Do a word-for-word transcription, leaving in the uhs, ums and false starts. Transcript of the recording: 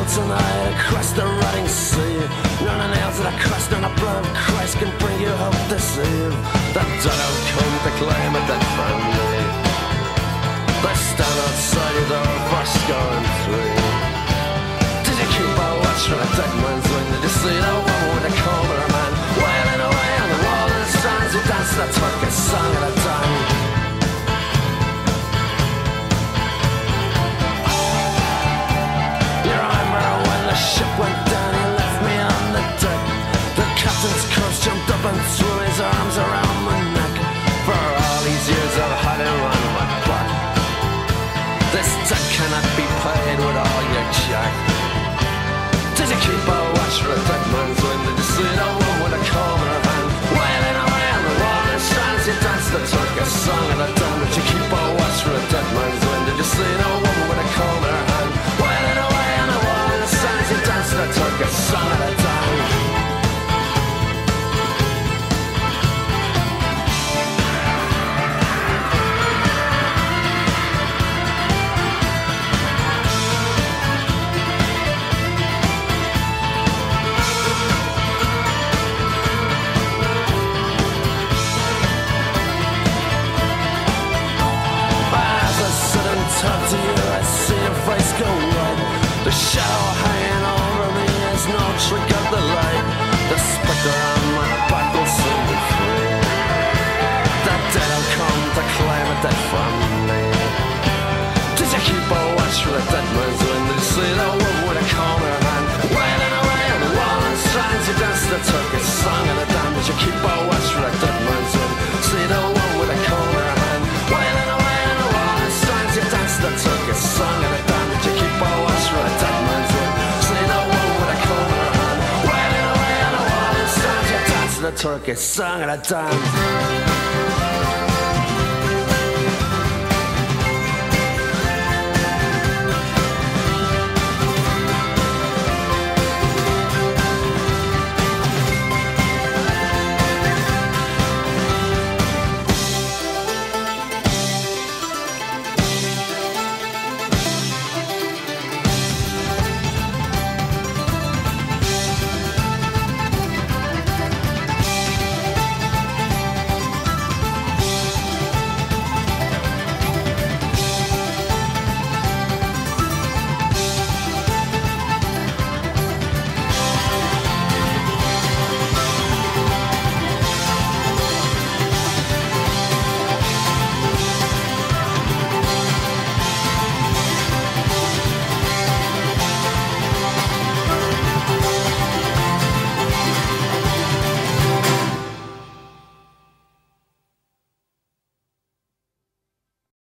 tonight across the rotting sea. None of nails that are crushed on the blood of Christ can bring you hope this eve. The dead have come to claim a dead family. They stand outside your door for scoring three. Did you keep a watch for a dead man's wing? Did you see the woman with a comb in her man wailing away on the wall in the strands? Who danced the Turkish song at a time? The ship went down, he left me on the deck. The captain's curse jumped up and threw his arms around my neck. For all these years I've had him on my back. This debt cannot be paid with all your jack. Did you keep a watch for a dead man's wind? Did you see the woman with a comb in her hand wailing away on the wall and strands? You danced the Turkish song of the dawn. Did you keep a watch for a dead man's wind? Did you see the woman with a comb in her hand wailing away on the wall and strands? You danced the Turkish song of the dawn. Talk to you, I see your face go white. The shadow hanging over me is no trick of the light. The spectre on my back will soon be free. The dead will come to claim a dead family. Did you keep a watch for a dead man's wind? Did you see the woman with a comb in her hand wailing away on the wall and strands? You danced the Turkish song of the dawn. Did you keep a watch for a dead man's wind? See the woman with a comb in her hand wailing away on the wall and strands? You danced the Turkish song of the dawn. Did you keep a watch for a dead man's wind? See the woman with a comb in her hand wailing away on the wall and strands? You danced the Turkish song of the dawn.